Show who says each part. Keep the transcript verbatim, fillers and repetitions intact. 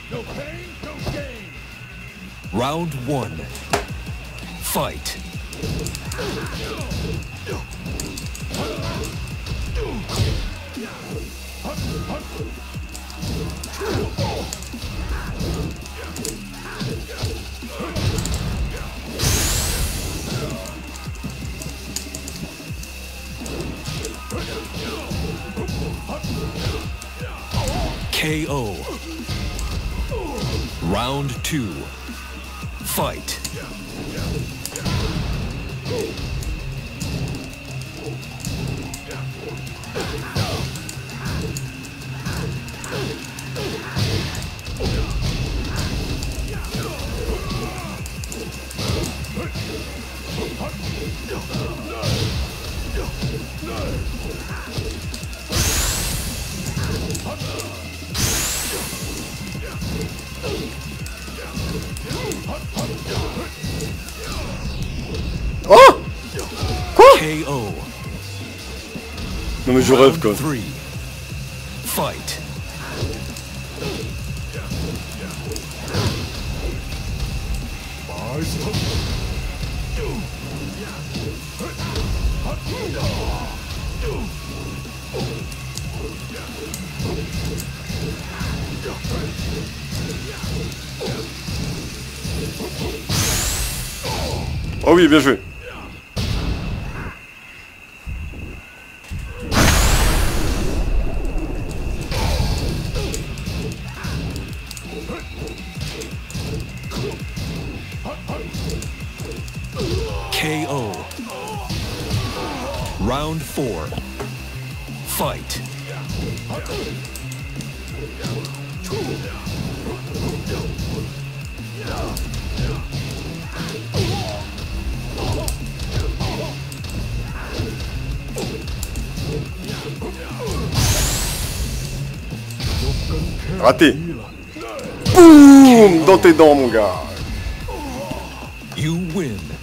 Speaker 1: No pain, no gain.
Speaker 2: Round one. Fight. K O. Round two. Fight.
Speaker 3: Oh! Quoi?
Speaker 2: K O.
Speaker 3: Non mais je rêve quoi.
Speaker 2: Round three. Fight.
Speaker 3: Oh oui, bien joué.
Speaker 2: K O. Round four. Fight.
Speaker 3: Raté. Boum! Dans tes dents, mon gars.
Speaker 2: You win.